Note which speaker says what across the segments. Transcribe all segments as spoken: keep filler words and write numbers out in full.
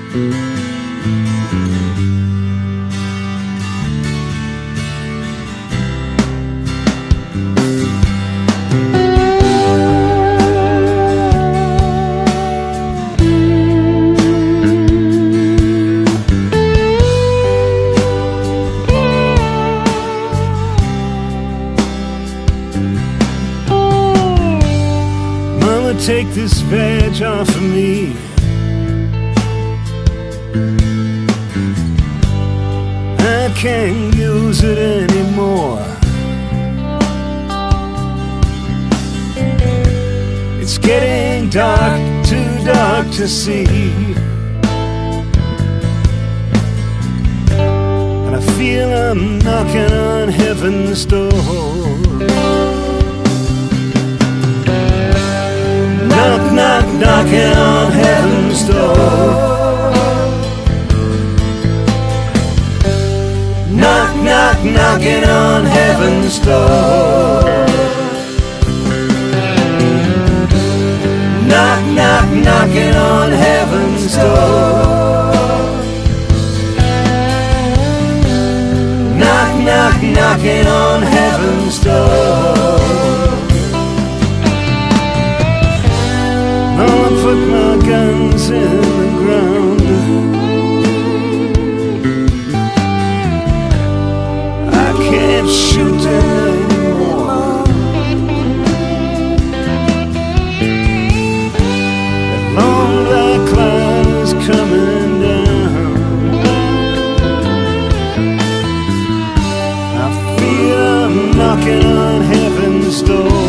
Speaker 1: Take this veg off of me. I can't use it anymore. It's getting dark, too dark to see. And I feel I'm knocking on heaven's door. Knock, knock, knocking on heaven's door. Knock, knock, knocking on heaven's door. Knock, knock, knocking on heaven's door. Knock, knock, knocking on heaven's door. Put my guns in the ground. I can't shoot anymore. That long black cloud is coming down. I feel I'm knocking on heaven's door.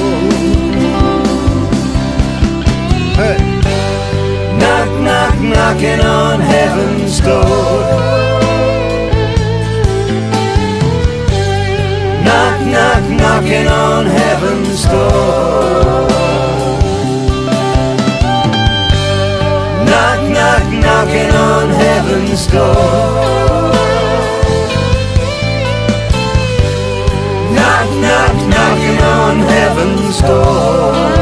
Speaker 1: Hey! Knock, knock, knocking on heaven's door. Knock, knock, knocking on heaven's door. Knock, knock, knocking on heaven's door. Knock, knock, knocking on heaven's door.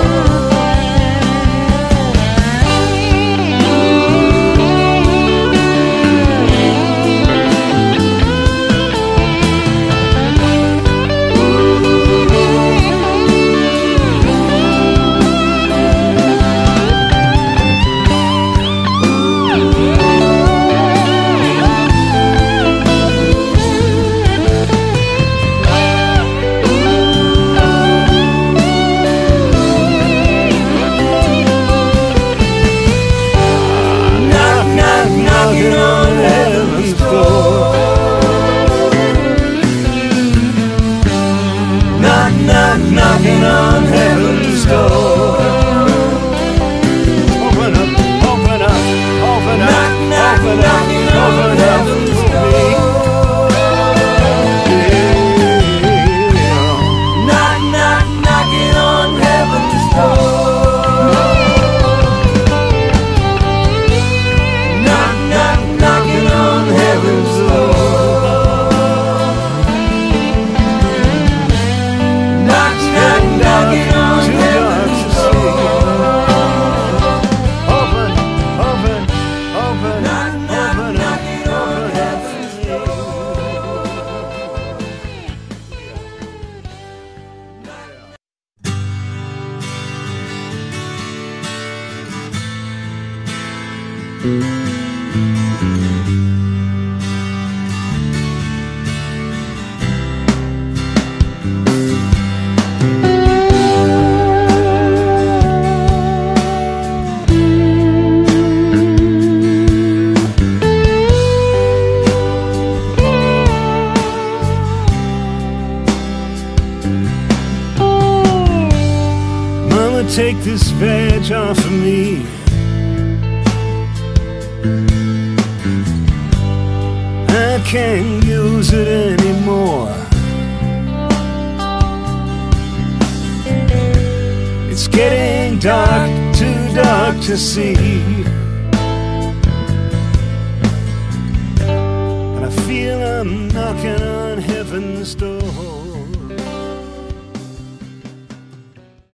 Speaker 1: Knocking on heaven's door. Open up, open up, open up, knock, knock, open knocking up, on open heaven's up door. Yeah. Knock, knock, knocking on heaven's door. Knock, knock, knocking on heaven's door. Knocking on heaven's door. Open, open, open, knock, knock, open, knocking on heaven's door. Take this veg off of me. I can't use it anymore. It's getting dark, too dark to see. And I feel I'm knocking on heaven's door.